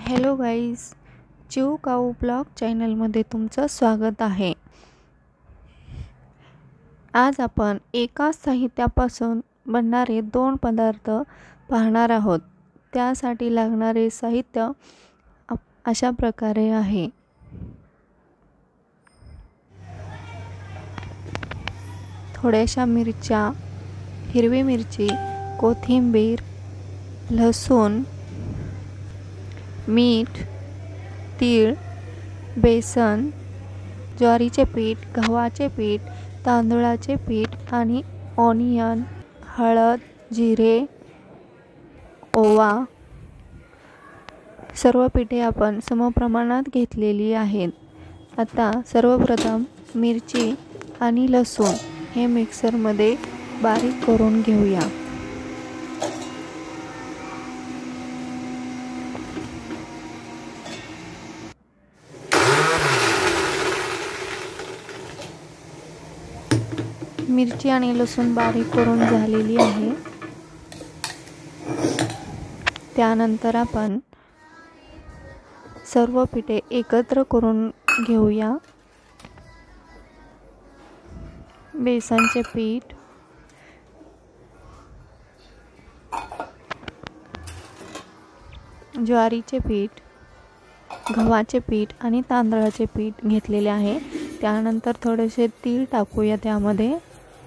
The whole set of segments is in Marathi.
हॅलो गाईज, चिऊ काऊ ब्लॉग चॅनलमध्ये तुमचं स्वागत आहे। आज आपण एकाच साहित्यापासून बनणारे 2 पदार्थ पाहणार आहोत। त्यासाठी लागणारे साहित्य अशा प्रकारे आहे। थोड्याशा मिरच्या, हिरवी मिरची, कोथिंबीर, लसूण, मीठ, तीळ, बेसन, ज्वारीचे पीठ, गव्हाचे पीठ, तांदूळाचे पीठ आणि ऑनियन, हळद, जिरे, ओवा। सर्व पीठे आपण समप्रमाणात घेतलेली आहेत। आता सर्वप्रथम मिरची आणि लसूण हे मिक्सरमध्ये बारीक करून घेऊया। मिरची आणि लसूण बारीक करून झालेली आहे। त्यानंतर आपण सर्व पीठे एकत्र करून घेऊया। बेसनचे पीठ, ज्वारीचे पीठ, गव्हाचे पीठ आणि तांदळाचे पीठ घेतलेले आहे। त्यानंतर थोडेसे तीळ टाकूया त्यामध्ये।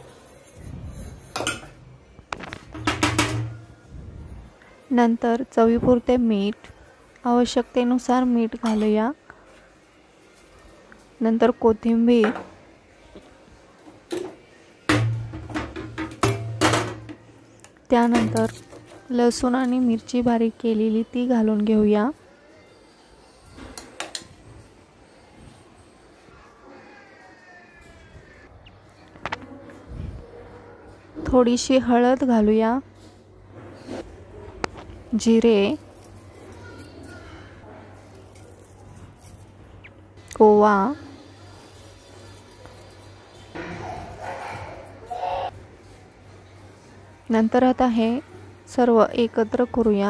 नंतर चवीपुरते मीठ, आवश्यकतेनुसार मीठ घालूया। नंतर कोथिंबीर, त्यानंतर लसूण आणि मिरची बारीक केलेली ती घालून घेऊया। थोडीशी हळद घालूया, जिरे, ओवा, नंतर आता हे सर्व एकत्र करूया।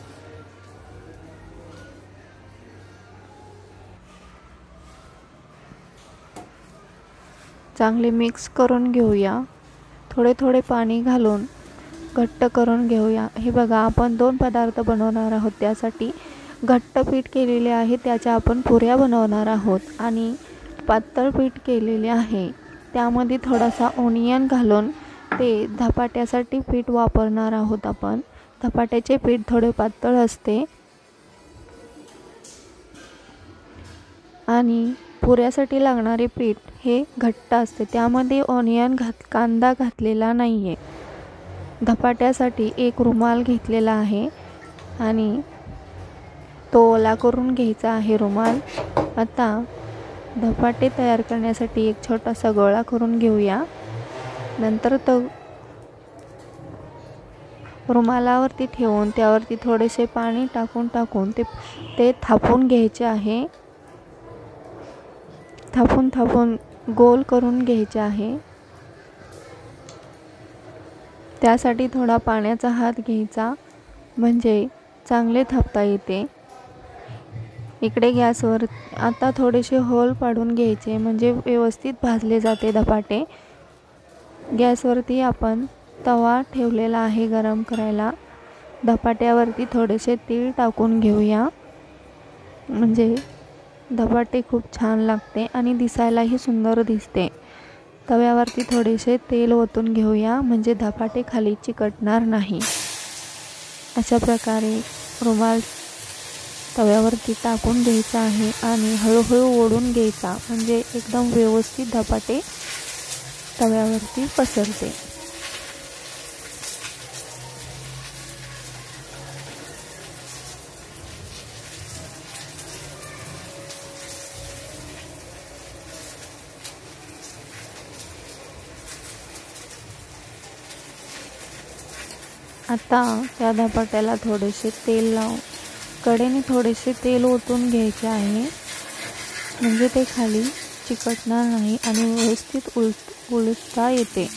चांगले मिक्स करून घेऊया। थोडे थोडे पाणी घालून घट्ट करून घेऊया। हे बघा, आपण 2 पदार्थ बनवणार आहोत। त्यासाठी घट्ट पीठ केलेले आहे, त्याच्या आपण पुऱ्या बनवणार आहोत। आणि पातळ पीठ केलेले आहे, त्यामध्ये थोडासा ओनियन घालून ते धपाट्यासाठी पीठ वापरणार आहोत आपण। धपाट्याचे पीठ थोडे पातळ असते आणि पुऱ्यासाठी लागणारे पीठ हे घट्ट असते, त्यामध्ये ओनियन कांदा घातलेला नाहीये। धपाट्यासाठी एक रुमाल घेतलेला आहे आणि तो ओला करून घ्यायचा आहे रुमाल। आता धपाटे तयार करण्यासाठी एक छोटासा गोळा करून घेऊया। नंतर तो रुमालावरती ठेवून त्यावरती थोडेसे पाणी टाकून ते थापून घ्यायचे आहे। थापून गोल करून घ्यायचे आहे। त्यासाठी थोडा पाण्याचा हात घ्यायचा, म्हणजे चांगले थापता येते। इकडे गॅसवर आता थोडेसे होल पाडून घ्यायचे, म्हणजे व्यवस्थित भाजले जाते धपाटे। गॅसवरती आपण तवा ठेवलेला आहे गरम करायला। धपाट्यावरती थोडेसे तीळ टाकून घेऊया, म्हणजे धपाटे खूप छान लागते आणि दिसायलाही सुंदर दिसते। तव्यावरती थोडेसे तेल ओतून घेऊया, म्हणजे धपाटे खाली चिकटणार नाही। अशा प्रकारे रुमाल तव्यावरती टाकून घ्यायचा आहे आणि हळूहळू ओढून घ्यायचा, म्हणजे एकदम व्यवस्थित धपाटे तव्यावरती पसरते। आता त्या धपाट्याला थोडेसे तेल लावून कडेने थोडेसे तेल ओतून घ्यायचे आहे, म्हणजे ते खाली चिकटणार नाही आणि व्यवस्थित उलटता येते।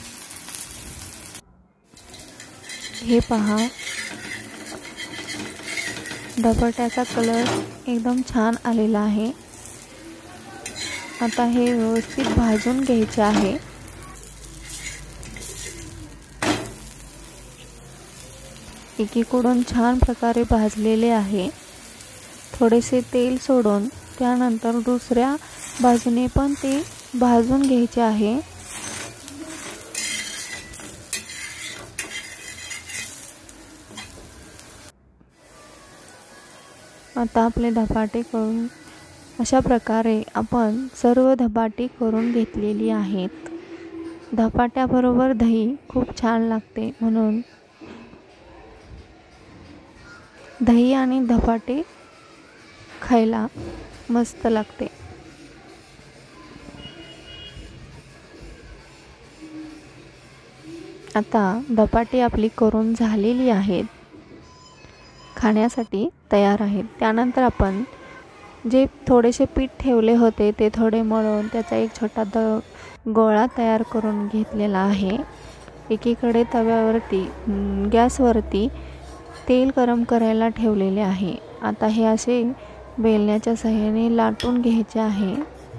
हे पहा, धपाट्याचा कलर एकदम छान आलेला आहे। आता हे व्यवस्थित भाजून घ्यायचे आहे। एकीकडून छान प्रकारे भाजलेले आहे। थोडेसे तेल सोडून त्यानंतर दुसऱ्या बाजूने पण ते भाजून घ्यायचे आहे। आता आपले धपाटे करून अशा प्रकारे आपण सर्व धपाटे करून घेतलेली आहेत। धपाट्याबरोबर दही खूप छान लागते, म्हणून दही आणि धपाटे खायला मस्त लागते। आता धपाटे आपली करून झालेली आहेत, खाण्यासाठी तयार आहेत। त्यानंतर आपण जे थोडेसे पीठ ठेवले होते ते थोडे मळून त्याचा एक छोटा गोळा तयार करून घेतलेला आहे। एकीकडे तव्यावरती गॅसवरती तेल गरम करायला ठेवलेले आहे। आता हे असे बेलण्याच्या सहाय्याने लाटून घ्यायचे आहे।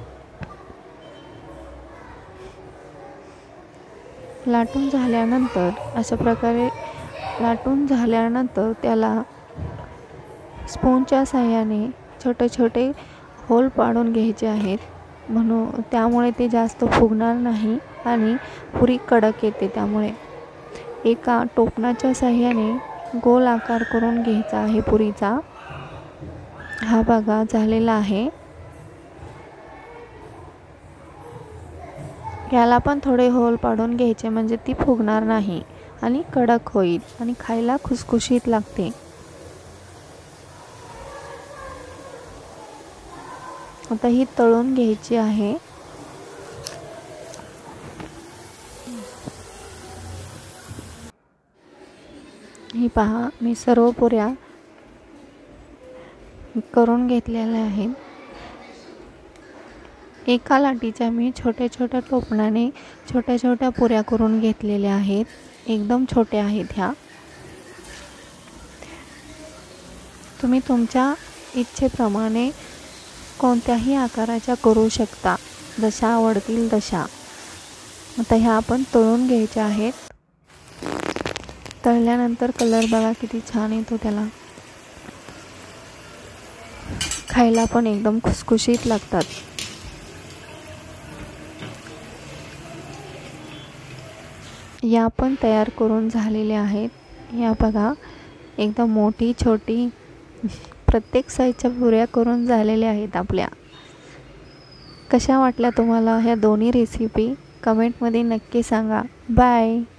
लाटून झाल्यानंतर अशा प्रकारे लाटून झाल्यानंतर त्याला स्पूनच्या सहाय्याने छोटे छोटे होल पाडून घ्यायचे आहेत, म्हणून त्यामुळे ते जास्त फुगणार नाही आणि पुरी कडक येते। त्यामुळे एका टोपणाच्या सहाय्याने गोल आकार करून घ्यायचा आहे पुरीचा। हा बघा झालेला आहे। याला पण थोडे होल पाडून घ्यायचे, म्हणजे ती फुगणार नाही आणि कडक होईल आणि खायला खुसखुशीत लागते। आता ही तळून घ्यायची आहे। ही पहा, मी सर्व पुऱ्या करून घेतलेल्या आहेत। एका लाटीच्या मी छोट्या छोट्या टोपणाने छोट्या छोट्या पुऱ्या करून घेतलेल्या आहेत। एकदम छोट्या आहेत ह्या। तुम्ही तुमच्या इच्छेप्रमाणे कोणत्याही आकाराच्या करू शकता, जशा आवडतील तशा। आता ह्या आपण तळून घ्यायच्या आहेत। तळल्यानंतर कलर बघा किती छान येतो त्याला, खायला पण एकदम खुसखुशीत लागतात। या पण तयार करून झालेल्या आहेत। या बघा एकदम मोठी छोटी प्रत्येक साईजच्या पुऱ्या करून झालेल्या आहेत आपल्या। कशा वाटल्या तुम्हाला ह्या दोन्ही रेसिपी? कमेंटमध्ये नक्की सांगा। बाय।